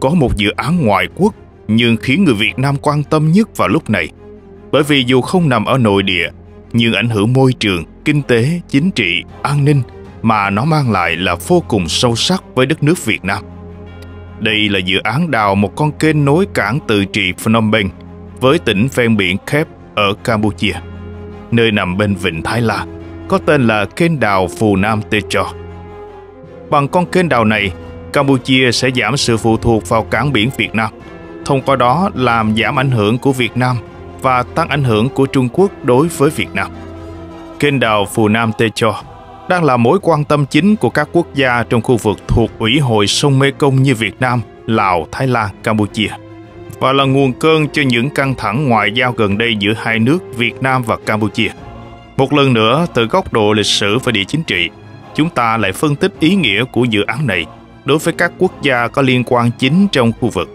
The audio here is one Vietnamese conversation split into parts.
có một dự án ngoại quốc nhưng khiến người Việt Nam quan tâm nhất vào lúc này. Bởi vì dù không nằm ở nội địa, nhưng ảnh hưởng môi trường, kinh tế, chính trị, an ninh mà nó mang lại là vô cùng sâu sắc với đất nước Việt Nam. Đây là dự án đào một con kênh nối cảng tự trị Phnom Penh với tỉnh ven biển Kep ở Campuchia, nơi nằm bên vịnh Thái Lan, có tên là kênh đào Phù Nam Techo. Bằng con kênh đào này, Campuchia sẽ giảm sự phụ thuộc vào cảng biển Việt Nam, thông qua đó làm giảm ảnh hưởng của Việt Nam và tăng ảnh hưởng của Trung Quốc đối với Việt Nam. Kênh đào Phù Nam Techo đang là mối quan tâm chính của các quốc gia trong khu vực thuộc Ủy hội sông Mekong như Việt Nam, Lào, Thái Lan, Campuchia, và là nguồn cơn cho những căng thẳng ngoại giao gần đây giữa hai nước Việt Nam và Campuchia. Một lần nữa, từ góc độ lịch sử và địa chính trị, chúng ta lại phân tích ý nghĩa của dự án này đối với các quốc gia có liên quan chính trong khu vực.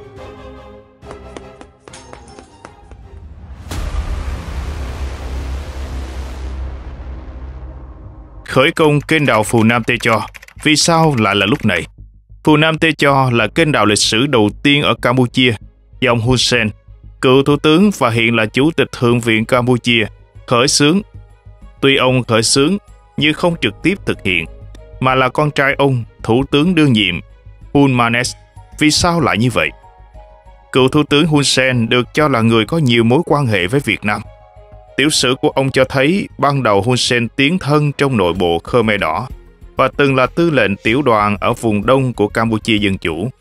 Khởi công kênh đào Phù Nam Techo, vì sao lại là lúc này? Phù Nam Techo là kênh đào lịch sử đầu tiên ở Campuchia do ông Hun Sen, cựu thủ tướng và hiện là chủ tịch Thượng viện Campuchia, khởi xướng. Tuy ông khởi xướng nhưng không trực tiếp thực hiện, mà là con trai ông, thủ tướng đương nhiệm Hun Manet. Vì sao lại như vậy? Cựu thủ tướng Hun Sen được cho là người có nhiều mối quan hệ với Việt Nam. Tiểu sử của ông cho thấy ban đầu Hun Sen tiến thân trong nội bộ Khmer Đỏ và từng là tư lệnh tiểu đoàn ở vùng đông của Campuchia Dân Chủ,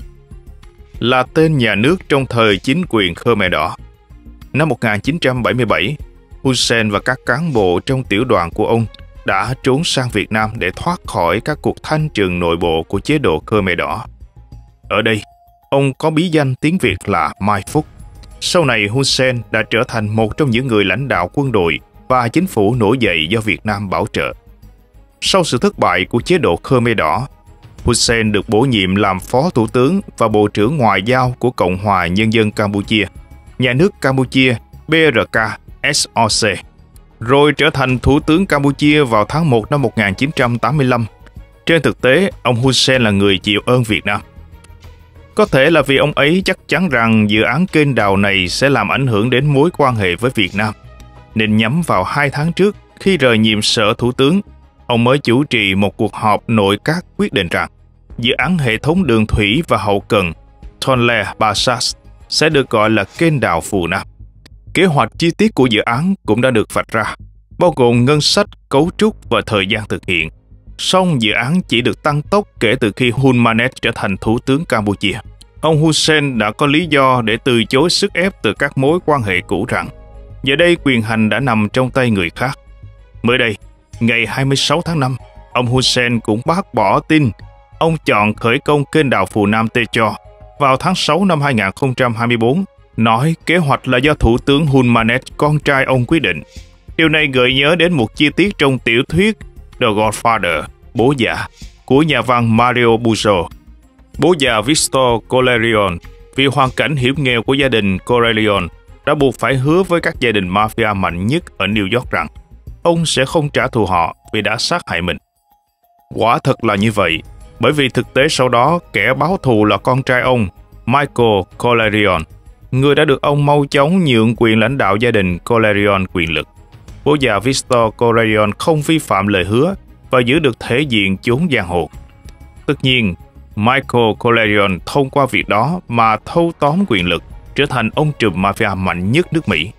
là tên nhà nước trong thời chính quyền Khmer Đỏ. Năm 1977, Hun Sen và các cán bộ trong tiểu đoàn của ông đã trốn sang Việt Nam để thoát khỏi các cuộc thanh trừng nội bộ của chế độ Khmer Đỏ. Ở đây, ông có bí danh tiếng Việt là Mai Phúc. Sau này, Hun Sen đã trở thành một trong những người lãnh đạo quân đội và chính phủ nổi dậy do Việt Nam bảo trợ. Sau sự thất bại của chế độ Khmer Đỏ, Hun Sen được bổ nhiệm làm Phó Thủ tướng và Bộ trưởng Ngoại giao của Cộng hòa Nhân dân Campuchia, nhà nước Campuchia BRK SOC, rồi trở thành Thủ tướng Campuchia vào tháng 1 năm 1985. Trên thực tế, ông Hun Sen là người chịu ơn Việt Nam. Có thể là vì ông ấy chắc chắn rằng dự án kênh đào này sẽ làm ảnh hưởng đến mối quan hệ với Việt Nam, nên nhắm vào 2 tháng trước khi rời nhiệm sở thủ tướng, ông mới chủ trì một cuộc họp nội các quyết định rằng dự án hệ thống đường thủy và hậu cần Tonle Pasat sẽ được gọi là kênh đào Phù Nam. Kế hoạch chi tiết của dự án cũng đã được vạch ra, bao gồm ngân sách, cấu trúc và thời gian thực hiện. Song dự án chỉ được tăng tốc kể từ khi Hun Manet trở thành thủ tướng Campuchia. Ông Hun Sen đã có lý do để từ chối sức ép từ các mối quan hệ cũ rằng giờ đây quyền hành đã nằm trong tay người khác. Mới đây, ngày 26 tháng 5, ông Hun Sen cũng bác bỏ tin ông chọn khởi công kênh đào Phù Nam Techo vào tháng 6 năm 2024, nói kế hoạch là do Thủ tướng Hun Manet, con trai ông quyết định. Điều này gợi nhớ đến một chi tiết trong tiểu thuyết The Godfather, Bố Già, của nhà văn Mario Puzo. Bố già Victor Corleone, vì hoàn cảnh hiểm nghèo của gia đình Corleone, đã buộc phải hứa với các gia đình mafia mạnh nhất ở New York rằng ông sẽ không trả thù họ vì đã sát hại mình. Quả thật là như vậy, bởi vì thực tế sau đó kẻ báo thù là con trai ông, Michael Corleone, người đã được ông mau chóng nhượng quyền lãnh đạo gia đình Corleone quyền lực. Bố già Victor Corleone không vi phạm lời hứa và giữ được thể diện chốn giang hồ. Tất nhiên, Michael Corleone thông qua việc đó mà thâu tóm quyền lực, trở thành ông trùm mafia mạnh nhất nước Mỹ.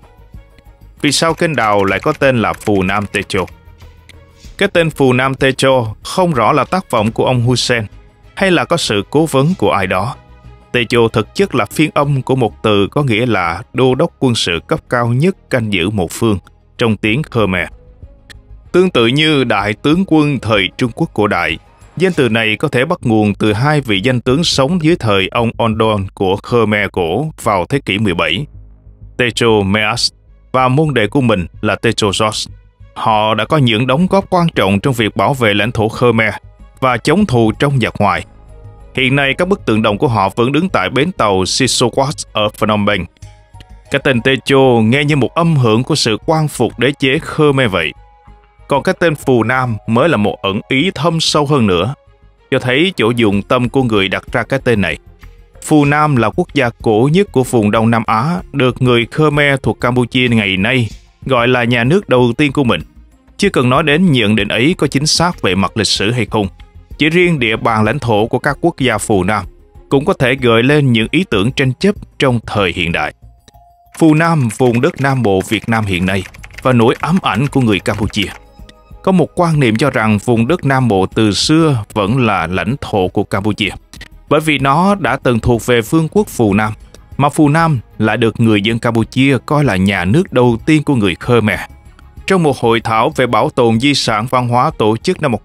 Vì sao kênh đào lại có tên là Phù Nam Techo? Cái tên Phù Nam Techo không rõ là tác phẩm của ông Hun Sen hay là có sự cố vấn của ai đó. Techo thực chất là phiên âm của một từ có nghĩa là đô đốc quân sự cấp cao nhất canh giữ một phương trong tiếng Khmer. Tương tự như đại tướng quân thời Trung Quốc cổ đại, danh từ này có thể bắt nguồn từ hai vị danh tướng sống dưới thời ông Ondon của Khmer cổ vào thế kỷ 17, Techo Meas và môn đệ của mình là Techo George. Họ đã có những đóng góp quan trọng trong việc bảo vệ lãnh thổ Khmer và chống thù trong và ngoài. Hiện nay, các bức tượng đồng của họ vẫn đứng tại bến tàu Sisokwat ở Phnom Penh. Cái tên Techo nghe như một âm hưởng của sự quan phục đế chế Khmer vậy. Còn cái tên Phù Nam mới là một ẩn ý thâm sâu hơn nữa, cho thấy chỗ dụng tâm của người đặt ra cái tên này. Phù Nam là quốc gia cổ nhất của vùng Đông Nam Á, được người Khmer thuộc Campuchia ngày nay gọi là nhà nước đầu tiên của mình. Chưa cần nói đến nhận định ấy có chính xác về mặt lịch sử hay không, chỉ riêng địa bàn lãnh thổ của các quốc gia Phù Nam cũng có thể gợi lên những ý tưởng tranh chấp trong thời hiện đại. Phù Nam, vùng đất Nam Bộ Việt Nam hiện nay, và nỗi ám ảnh của người Campuchia. Có một quan niệm cho rằng vùng đất Nam Bộ từ xưa vẫn là lãnh thổ của Campuchia, bởi vì nó đã từng thuộc về vương quốc Phù Nam, mà Phù Nam lại được người dân Campuchia coi là nhà nước đầu tiên của người Khmer. Trong một hội thảo về bảo tồn di sản văn hóa tổ chức năm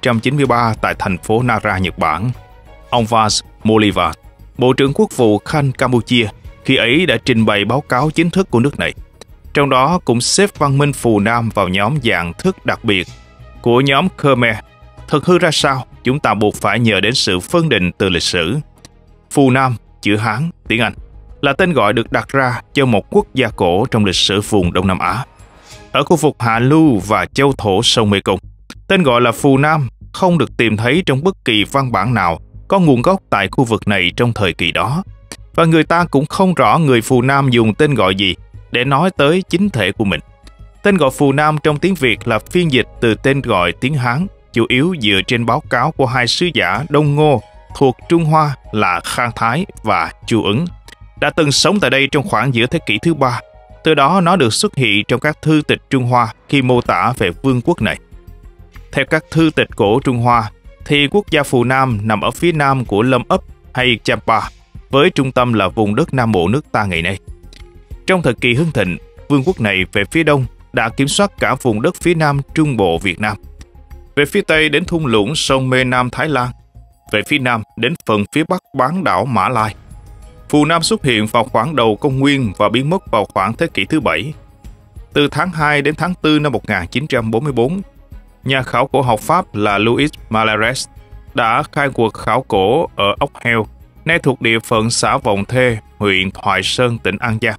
1993 tại thành phố Nara, Nhật Bản, ông Vas Molivat, Bộ trưởng Quốc vụ Khanh Campuchia, khi ấy đã trình bày báo cáo chính thức của nước này. Trong đó cũng xếp văn minh Phù Nam vào nhóm dạng thức đặc biệt của nhóm Khmer. Thực hư ra sao, chúng ta buộc phải nhờ đến sự phân định từ lịch sử. Phù Nam, chữ Hán, tiếng Anh, là tên gọi được đặt ra cho một quốc gia cổ trong lịch sử vùng Đông Nam Á. Ở khu vực Hạ Lưu và châu thổ sông Mekong, tên gọi là Phù Nam không được tìm thấy trong bất kỳ văn bản nào có nguồn gốc tại khu vực này trong thời kỳ đó. Và người ta cũng không rõ người Phù Nam dùng tên gọi gì để nói tới chính thể của mình. Tên gọi Phù Nam trong tiếng Việt là phiên dịch từ tên gọi tiếng Hán, chủ yếu dựa trên báo cáo của hai sứ giả Đông Ngô thuộc Trung Hoa là Khang Thái và Chu Ứng, đã từng sống tại đây trong khoảng giữa thế kỷ thứ 3. Từ đó nó được xuất hiện trong các thư tịch Trung Hoa khi mô tả về vương quốc này. Theo các thư tịch cổ Trung Hoa, thì quốc gia Phù Nam nằm ở phía nam của Lâm Ấp hay Champa, với trung tâm là vùng đất Nam Bộ nước ta ngày nay. Trong thời kỳ hưng thịnh, vương quốc này về phía đông đã kiểm soát cả vùng đất phía nam Trung Bộ Việt Nam, về phía tây đến thung lũng sông Mê Nam Thái Lan, về phía nam đến phần phía bắc bán đảo Mã Lai. Phù Nam xuất hiện vào khoảng đầu công nguyên và biến mất vào khoảng thế kỷ thứ 7. Từ tháng 2 đến tháng 4 năm 1944, nhà khảo cổ học Pháp là Louis Malares đã khai cuộc khảo cổ ở Ốc Heo, nay thuộc địa phận xã Vọng Thê, huyện Thoại Sơn, tỉnh An Giang,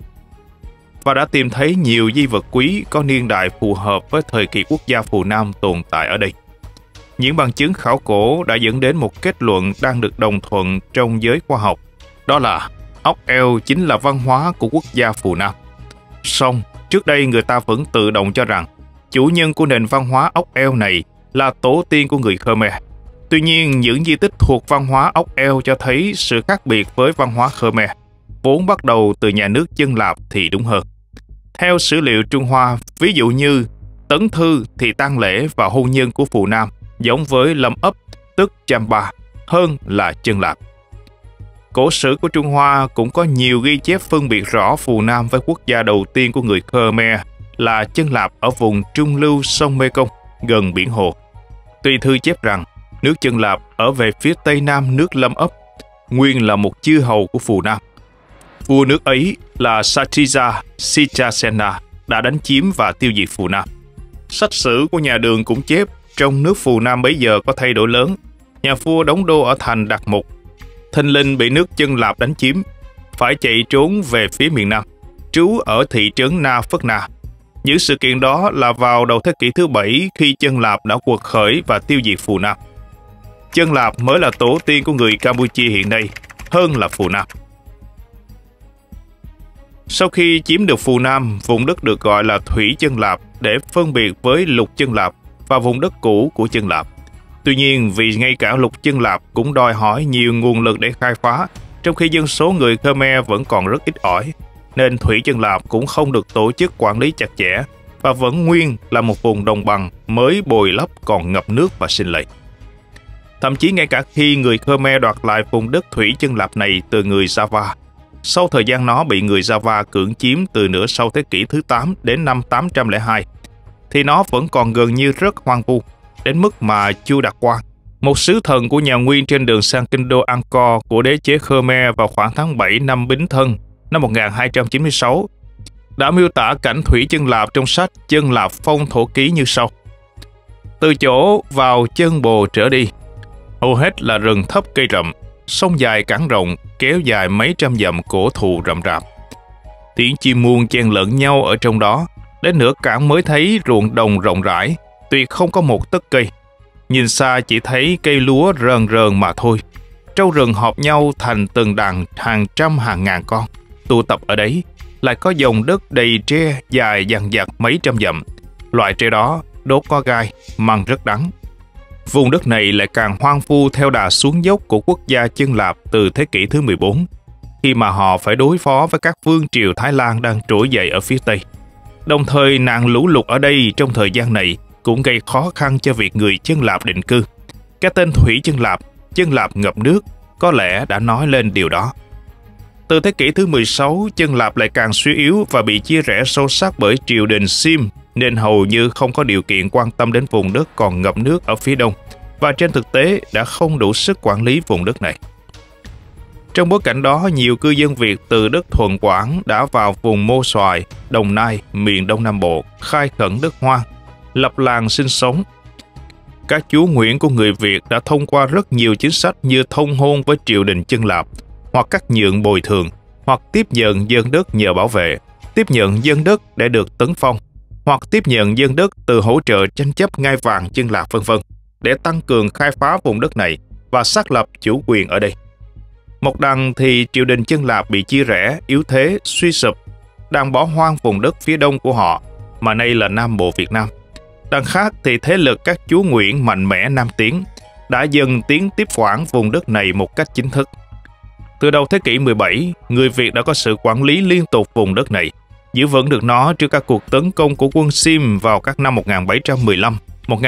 và đã tìm thấy nhiều di vật quý có niên đại phù hợp với thời kỳ quốc gia Phù Nam tồn tại ở đây. Những bằng chứng khảo cổ đã dẫn đến một kết luận đang được đồng thuận trong giới khoa học, đó là ốc eo chính là văn hóa của quốc gia Phù Nam. Song, trước đây người ta vẫn tự động cho rằng chủ nhân của nền văn hóa ốc eo này là tổ tiên của người Khmer. Tuy nhiên, những di tích thuộc văn hóa ốc eo cho thấy sự khác biệt với văn hóa Khmer, vốn bắt đầu từ nhà nước Chân Lạp thì đúng hơn. Theo sử liệu Trung Hoa, ví dụ như Tấn Thư thì tang lễ và hôn nhân của Phù Nam giống với Lâm Ấp, tức Champa, hơn là Chân Lạp. Cổ sử của Trung Hoa cũng có nhiều ghi chép phân biệt rõ Phù Nam với quốc gia đầu tiên của người Khmer là Chân Lạp ở vùng trung lưu sông Mekong, gần biển Hồ. Tuy thư chép rằng nước Chân Lạp ở về phía tây nam nước Lâm Ấp, nguyên là một chư hầu của Phù Nam. Vua nước ấy là Satrija Sichasena đã đánh chiếm và tiêu diệt Phù Nam. Sách sử của nhà Đường cũng chép trong nước Phù Nam bấy giờ có thay đổi lớn. Nhà vua đóng đô ở thành Đạt Mục, thình lình bị nước Chân Lạp đánh chiếm, phải chạy trốn về phía miền Nam, trú ở thị trấn Na Phất Na. Những sự kiện đó là vào đầu thế kỷ thứ 7 khi Chân Lạp đã quật khởi và tiêu diệt Phù Nam. Chân Lạp mới là tổ tiên của người Campuchia hiện nay, hơn là Phù Nam. Sau khi chiếm được Phù Nam, vùng đất được gọi là Thủy Chân Lạp để phân biệt với Lục Chân Lạp và vùng đất cũ của Chân Lạp. Tuy nhiên, vì ngay cả Lục Chân Lạp cũng đòi hỏi nhiều nguồn lực để khai phá, trong khi dân số người Khmer vẫn còn rất ít ỏi, nên Thủy Chân Lạp cũng không được tổ chức quản lý chặt chẽ và vẫn nguyên là một vùng đồng bằng mới bồi lấp còn ngập nước và sinh lệ. Thậm chí ngay cả khi người Khmer đoạt lại vùng đất Thủy Chân Lạp này từ người Java, sau thời gian nó bị người Java cưỡng chiếm từ nửa sau thế kỷ thứ 8 đến năm 802, thì nó vẫn còn gần như rất hoang vu, đến mức mà Chu Đạt Quang, một sứ thần của nhà Nguyên trên đường sang kinh đô Angkor của đế chế Khmer vào khoảng tháng 7 năm Bính Thân năm 1296, đã miêu tả cảnh Thủy Chân Lạp trong sách Chân Lạp Phong Thổ Ký như sau. Từ chỗ vào chân bồ trở đi, hầu hết là rừng thấp cây rậm, sông dài cảng rộng, kéo dài mấy trăm dặm cổ thụ rậm rạp. Tiếng chim muông chen lẫn nhau ở trong đó, đến nửa cảng mới thấy ruộng đồng rộng rãi, tuyệt không có một tấc cây. Nhìn xa chỉ thấy cây lúa rờn rờn mà thôi. Trâu rừng họp nhau thành từng đàn hàng trăm hàng ngàn con, tụ tập ở đấy. Lại có dòng đất đầy tre dài dằng dặc mấy trăm dặm. Loại tre đó đốt có gai, măng rất đắng. Vùng đất này lại càng hoang vu theo đà xuống dốc của quốc gia Chân Lạp từ thế kỷ thứ 14, khi mà họ phải đối phó với các vương triều Thái Lan đang trỗi dậy ở phía Tây. Đồng thời nạn lũ lụt ở đây trong thời gian này cũng gây khó khăn cho việc người Chân Lạp định cư. Cái tên Thủy Chân Lạp ngập nước, có lẽ đã nói lên điều đó. Từ thế kỷ thứ 16, Chân Lạp lại càng suy yếu và bị chia rẽ sâu sắc bởi triều đình Sim, nên hầu như không có điều kiện quan tâm đến vùng đất còn ngập nước ở phía đông, và trên thực tế đã không đủ sức quản lý vùng đất này. Trong bối cảnh đó, nhiều cư dân Việt từ đất Thuận Quảng đã vào vùng Mô Xoài, Đồng Nai, miền Đông Nam Bộ, khai khẩn đất hoang, lập làng sinh sống. Các chúa Nguyễn của người Việt đã thông qua rất nhiều chính sách như thông hôn với triều đình Chân Lạp, hoặc cắt nhượng bồi thường, hoặc tiếp nhận dân đất nhờ bảo vệ, tiếp nhận dân đất để được tấn phong, hoặc tiếp nhận dân đất từ hỗ trợ tranh chấp ngai vàng Chân Lạp v.v. để tăng cường khai phá vùng đất này và xác lập chủ quyền ở đây. Một đằng thì triều đình Chân Lạp bị chia rẽ, yếu thế, suy sụp, đang bỏ hoang vùng đất phía đông của họ, mà nay là Nam Bộ Việt Nam. Đằng khác thì thế lực các chúa Nguyễn mạnh mẽ nam tiến đã dần tiến tiếp quản vùng đất này một cách chính thức. Từ đầu thế kỷ 17, người Việt đã có sự quản lý liên tục vùng đất này, giữ vững được nó trước các cuộc tấn công của quân Sim vào các năm 1715,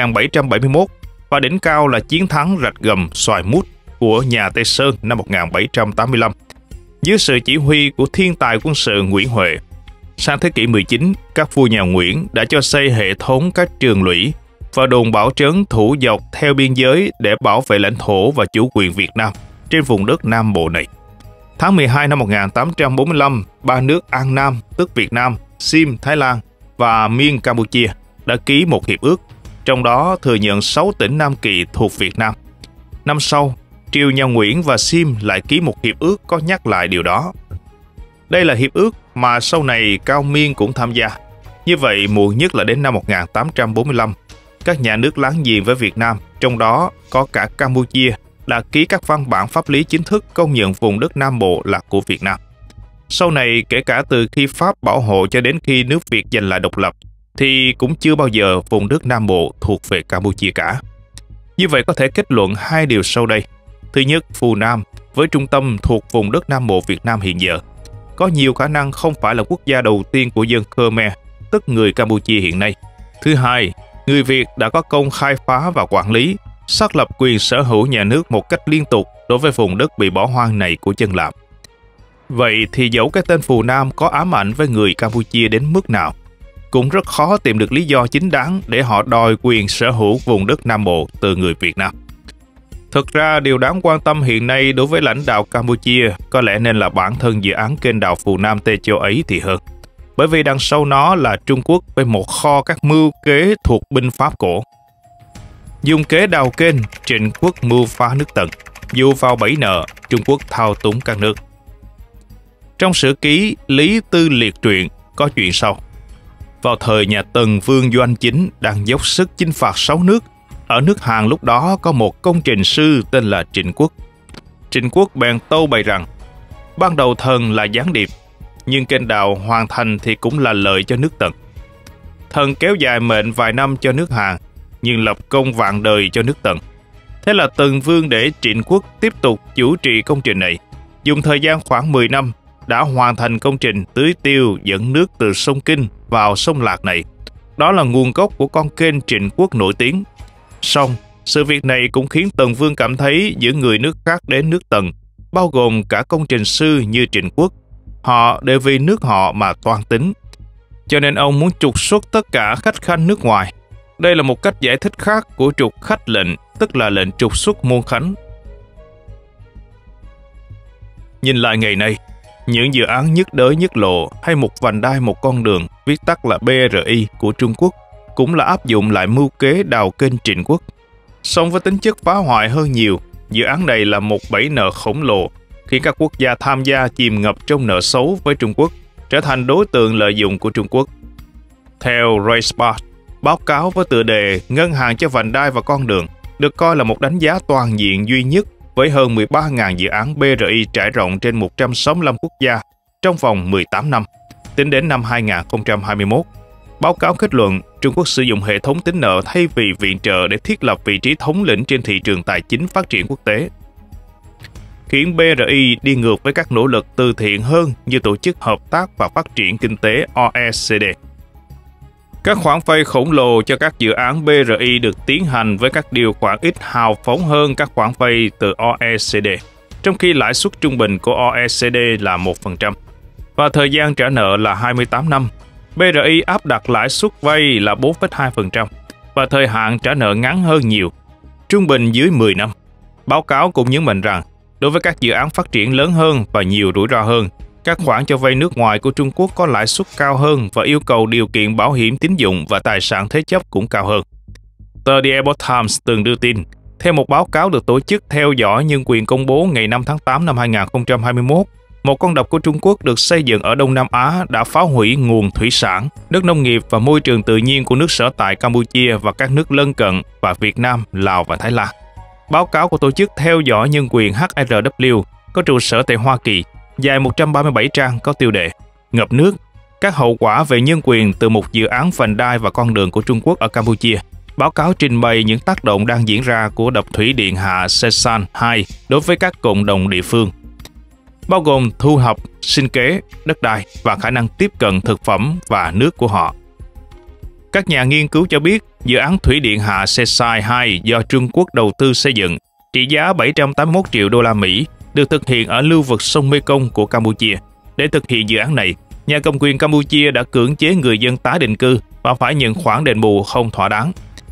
1771 và đỉnh cao là chiến thắng Rạch Gầm, Xoài Mút của nhà Tây Sơn năm 1785 dưới sự chỉ huy của thiên tài quân sự Nguyễn Huệ. Sang thế kỷ 19, các vua nhà Nguyễn đã cho xây hệ thống các trường lũy và đồn bảo trấn thủ dọc theo biên giới để bảo vệ lãnh thổ và chủ quyền Việt Nam trên vùng đất Nam Bộ này. Tháng 12 năm 1845, ba nước An Nam, tức Việt Nam, Sim, Thái Lan và Miên, Campuchia đã ký một hiệp ước, trong đó thừa nhận 6 tỉnh Nam Kỳ thuộc Việt Nam. Năm sau, triều nhà Nguyễn và Sim lại ký một hiệp ước có nhắc lại điều đó. Đây là hiệp ước mà sau này Cao Miên cũng tham gia. Như vậy, muộn nhất là đến năm 1845, các nhà nước láng giềng với Việt Nam, trong đó có cả Campuchia, đã ký các văn bản pháp lý chính thức công nhận vùng đất Nam Bộ là của Việt Nam. Sau này, kể cả từ khi Pháp bảo hộ cho đến khi nước Việt giành lại độc lập, thì cũng chưa bao giờ vùng đất Nam Bộ thuộc về Campuchia cả. Như vậy có thể kết luận hai điều sau đây. Thứ nhất, Phù Nam với trung tâm thuộc vùng đất Nam Bộ Việt Nam hiện giờ có nhiều khả năng không phải là quốc gia đầu tiên của dân Khmer, tức người Campuchia hiện nay. Thứ hai, người Việt đã có công khai phá và quản lý, xác lập quyền sở hữu nhà nước một cách liên tục đối với vùng đất bị bỏ hoang này của Chân Lạp. Vậy thì dẫu cái tên Phù Nam có ám ảnh với người Campuchia đến mức nào, cũng rất khó tìm được lý do chính đáng để họ đòi quyền sở hữu vùng đất Nam Bộ từ người Việt Nam. Thực ra, điều đáng quan tâm hiện nay đối với lãnh đạo Campuchia có lẽ nên là bản thân dự án kênh đào Phù Nam Tê Châu ấy thì hơn. Bởi vì đằng sau nó là Trung Quốc với một kho các mưu kế thuộc binh Pháp cổ. Dùng kế đào kênh, Trịnh Quốc mưu phá nước Tần, dù vào bẫy nợ, Trung Quốc thao túng các nước. Trong sử ký Lý Tư Liệt truyện có chuyện sau. Vào thời nhà Tần Vương Doanh Chính đang dốc sức chinh phạt 6 nước, ở nước Hàn lúc đó có một công trình sư tên là Trịnh Quốc. Trịnh Quốc bèn tâu bày rằng, ban đầu thần là gián điệp, nhưng kênh đào hoàn thành thì cũng là lợi cho nước Tần. Thần kéo dài mệnh vài năm cho nước Hàn, nhưng lập công vạn đời cho nước Tần. Thế là Tần Vương để Trịnh Quốc tiếp tục chủ trì công trình này, dùng thời gian khoảng 10 năm đã hoàn thành công trình tưới tiêu dẫn nước từ sông Kinh vào sông Lạc này. Đó là nguồn gốc của con kênh Trịnh Quốc nổi tiếng. Song, sự việc này cũng khiến Tần Vương cảm thấy những người nước khác đến nước Tần, bao gồm cả công trình sư như Trịnh Quốc, họ đều vì nước họ mà toan tính. Cho nên ông muốn trục xuất tất cả khách khanh nước ngoài. Đây là một cách giải thích khác của trục khách lệnh, tức là lệnh trục xuất môn khánh. Nhìn lại ngày nay, những dự án nhất đới nhất lộ hay một vành đai một con đường, viết tắt là BRI của Trung Quốc, cũng là áp dụng lại mưu kế đào kênh Trịnh Quốc. Song với tính chất phá hoại hơn nhiều, dự án này là một bẫy nợ khổng lồ, khiến các quốc gia tham gia chìm ngập trong nợ xấu với Trung Quốc, trở thành đối tượng lợi dụng của Trung Quốc. Theo Reisbach, báo cáo với tựa đề Ngân hàng cho vành đai và con đường được coi là một đánh giá toàn diện duy nhất với hơn 13.000 dự án BRI trải rộng trên 165 quốc gia trong vòng 18 năm, tính đến năm 2021. Báo cáo kết luận, Trung Quốc sử dụng hệ thống tín nợ thay vì viện trợ để thiết lập vị trí thống lĩnh trên thị trường tài chính phát triển quốc tế, khiến BRI đi ngược với các nỗ lực từ thiện hơn như Tổ chức Hợp tác và Phát triển Kinh tế OECD. Các khoản vay khổng lồ cho các dự án BRI được tiến hành với các điều khoản ít hào phóng hơn các khoản vay từ OECD, trong khi lãi suất trung bình của OECD là 1%, và thời gian trả nợ là 28 năm. BRI áp đặt lãi suất vay là 4,2% và thời hạn trả nợ ngắn hơn nhiều, trung bình dưới 10 năm. Báo cáo cũng nhấn mạnh rằng, đối với các dự án phát triển lớn hơn và nhiều rủi ro hơn, các khoản cho vay nước ngoài của Trung Quốc có lãi suất cao hơn và yêu cầu điều kiện bảo hiểm tín dụng và tài sản thế chấp cũng cao hơn. Tờ The Epoch Times từng đưa tin, theo một báo cáo được Tổ chức Theo dõi Nhân quyền công bố ngày 5 tháng 8 năm 2021, một con đập của Trung Quốc được xây dựng ở Đông Nam Á đã phá hủy nguồn thủy sản, đất nông nghiệp và môi trường tự nhiên của nước sở tại Campuchia và các nước lân cận và Việt Nam, Lào và Thái Lan. Báo cáo của Tổ chức Theo dõi Nhân quyền HRW có trụ sở tại Hoa Kỳ, dài 137 trang có tiêu đề Ngập nước, các hậu quả về nhân quyền từ một dự án vành đai và con đường của Trung Quốc ở Campuchia. Báo cáo trình bày những tác động đang diễn ra của đập thủy điện hạ Sesan 2 đối với các cộng đồng địa phương, bao gồm thu nhập, sinh kế, đất đai và khả năng tiếp cận thực phẩm và nước của họ. Các nhà nghiên cứu cho biết, dự án thủy điện hạ Sesai 2 do Trung Quốc đầu tư xây dựng, trị giá 781 triệu đô la Mỹ, được thực hiện ở lưu vực sông Mekong của Campuchia. Để thực hiện dự án này, nhà cầm quyền Campuchia đã cưỡng chế người dân tái định cư và phải nhận khoản đền bù không thỏa đáng.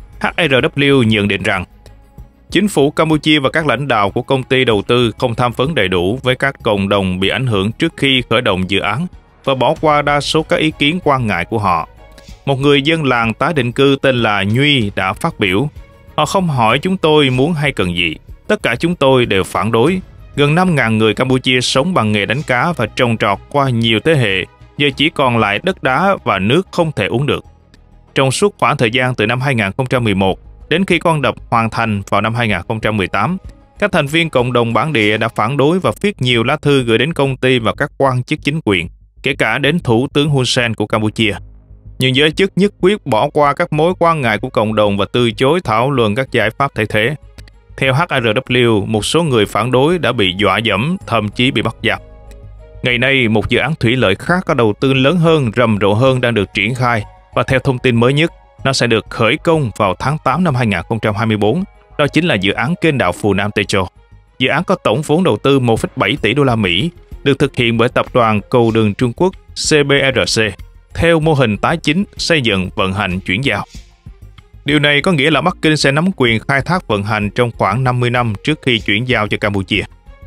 HRW nhận định rằng, chính phủ Campuchia và các lãnh đạo của công ty đầu tư không tham vấn đầy đủ với các cộng đồng bị ảnh hưởng trước khi khởi động dự án và bỏ qua đa số các ý kiến quan ngại của họ. Một người dân làng tái định cư tên là Nhuy đã phát biểu, họ không hỏi chúng tôi muốn hay cần gì, tất cả chúng tôi đều phản đối. Gần 5.000 người Campuchia sống bằng nghề đánh cá và trồng trọt qua nhiều thế hệ, giờ chỉ còn lại đất đá và nước không thể uống được. Trong suốt khoảng thời gian từ năm 2011 đến khi con đập hoàn thành vào năm 2018, các thành viên cộng đồng bản địa đã phản đối và viết nhiều lá thư gửi đến công ty và các quan chức chính quyền, kể cả đến Thủ tướng Hun Sen của Campuchia. Nhưng giới chức nhất quyết bỏ qua các mối quan ngại của cộng đồng và từ chối thảo luận các giải pháp thay thế. Theo HRW, một số người phản đối đã bị dọa dẫm, thậm chí bị bắt giam. Ngày nay, một dự án thủy lợi khác có đầu tư lớn hơn, rầm rộ hơn đang được triển khai, và theo thông tin mới nhất, nó sẽ được khởi công vào tháng 8 năm 2024. Đó chính là dự án kênh đào Phù Nam Techo. Dự án có tổng vốn đầu tư 1,7 tỷ đô la Mỹ, được thực hiện bởi tập đoàn Cầu đường Trung Quốc CBRC, theo mô hình tái chính, xây dựng, vận hành, chuyển giao. Điều này có nghĩa là Bắc Kinh sẽ nắm quyền khai thác vận hành trong khoảng 50 năm trước khi chuyển giao cho Campuchia.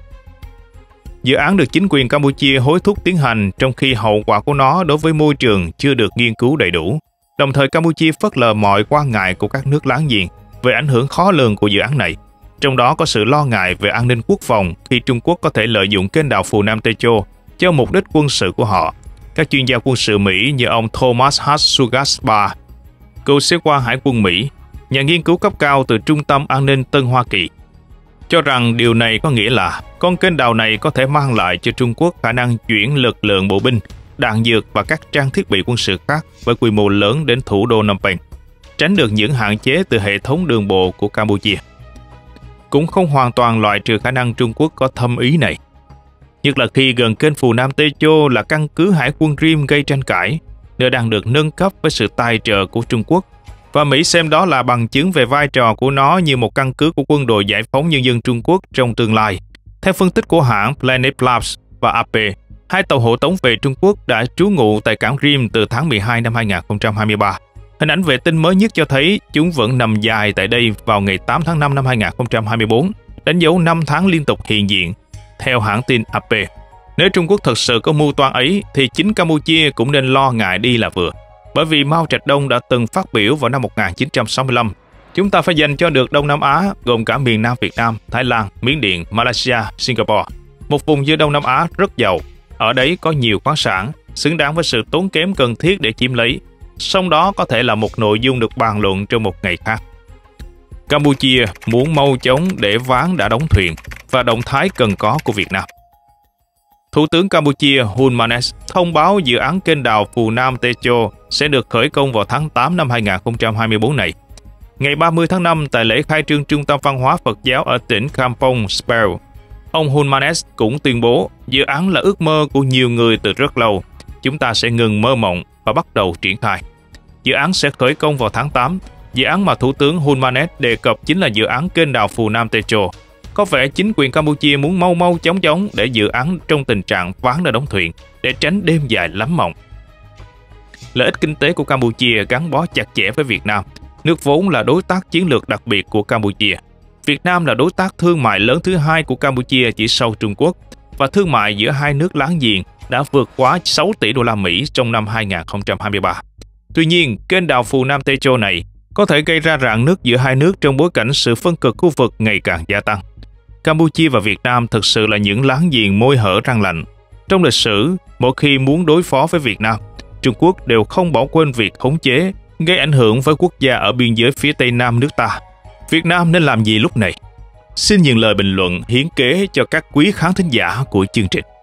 Dự án được chính quyền Campuchia hối thúc tiến hành trong khi hậu quả của nó đối với môi trường chưa được nghiên cứu đầy đủ. Đồng thời Campuchia phớt lờ mọi quan ngại của các nước láng giềng về ảnh hưởng khó lường của dự án này. Trong đó có sự lo ngại về an ninh quốc phòng khi Trung Quốc có thể lợi dụng kênh đào Phù Nam Techo cho mục đích quân sự của họ. Các chuyên gia quân sự Mỹ như ông Thomas Hatsugaspa, cựu sĩ quan Hải quân Mỹ, nhà nghiên cứu cấp cao từ Trung tâm An ninh Tân Hoa Kỳ, cho rằng điều này có nghĩa là con kênh đào này có thể mang lại cho Trung Quốc khả năng chuyển lực lượng bộ binh, đạn dược và các trang thiết bị quân sự khác với quy mô lớn đến thủ đô Phnom Penh, tránh được những hạn chế từ hệ thống đường bộ của Campuchia. Cũng không hoàn toàn loại trừ khả năng Trung Quốc có thâm ý này, nhất là khi gần kênh Phù Nam Techo là căn cứ hải quân Rim gây tranh cãi, nơi đang được nâng cấp với sự tài trợ của Trung Quốc, và Mỹ xem đó là bằng chứng về vai trò của nó như một căn cứ của quân đội giải phóng nhân dân Trung Quốc trong tương lai. Theo phân tích của hãng Planet Labs và AP, hai tàu hộ tống về Trung Quốc đã trú ngụ tại cảng Rim từ tháng 12 năm 2023. Hình ảnh vệ tinh mới nhất cho thấy chúng vẫn nằm dài tại đây vào ngày 8 tháng 5 năm 2024, đánh dấu 5 tháng liên tục hiện diện. Theo hãng tin AP, nếu Trung Quốc thật sự có mưu toan ấy thì chính Campuchia cũng nên lo ngại đi là vừa. Bởi vì Mao Trạch Đông đã từng phát biểu vào năm 1965, chúng ta phải dành cho được Đông Nam Á, gồm cả miền Nam Việt Nam, Thái Lan, Miến Điện, Malaysia, Singapore, một vùng như Đông Nam Á rất giàu. Ở đấy có nhiều khoáng sản, xứng đáng với sự tốn kém cần thiết để chiếm lấy. Song đó có thể là một nội dung được bàn luận trong một ngày khác. Campuchia muốn mau chóng để ván đã đóng thuyền. và động thái cần có của Việt Nam. Thủ tướng Campuchia Hun Manet thông báo dự án kênh đào Phù Nam Techo sẽ được khởi công vào tháng 8 năm 2024 này. Ngày 30 tháng 5, tại lễ khai trương Trung tâm Văn hóa Phật giáo ở tỉnh Kampong Speu, ông Hun Manet cũng tuyên bố dự án là ước mơ của nhiều người từ rất lâu. Chúng ta sẽ ngừng mơ mộng và bắt đầu triển khai. Dự án sẽ khởi công vào tháng 8. Dự án mà Thủ tướng Hun Manet đề cập chính là dự án kênh đào Phù Nam Techo. Có vẻ chính quyền Campuchia muốn mau chóng để dự án trong tình trạng ván đã đóng thuyền, để tránh đêm dài lắm mộng. Lợi ích kinh tế của Campuchia gắn bó chặt chẽ với Việt Nam, nước vốn là đối tác chiến lược đặc biệt của Campuchia. Việt Nam là đối tác thương mại lớn thứ hai của Campuchia chỉ sau Trung Quốc, và thương mại giữa hai nước láng giềng đã vượt quá 6 tỷ đô la Mỹ trong năm 2023. Tuy nhiên, kênh đào Phù Nam Techo này có thể gây ra rạn nứt giữa hai nước trong bối cảnh sự phân cực khu vực ngày càng gia tăng. Campuchia và Việt Nam thực sự là những láng giềng môi hở răng lạnh. Trong lịch sử, mỗi khi muốn đối phó với Việt Nam, Trung Quốc đều không bỏ quên việc khống chế, gây ảnh hưởng với quốc gia ở biên giới phía Tây Nam nước ta. Việt Nam nên làm gì lúc này? Xin nhường lời bình luận hiến kế cho các quý khán thính giả của chương trình.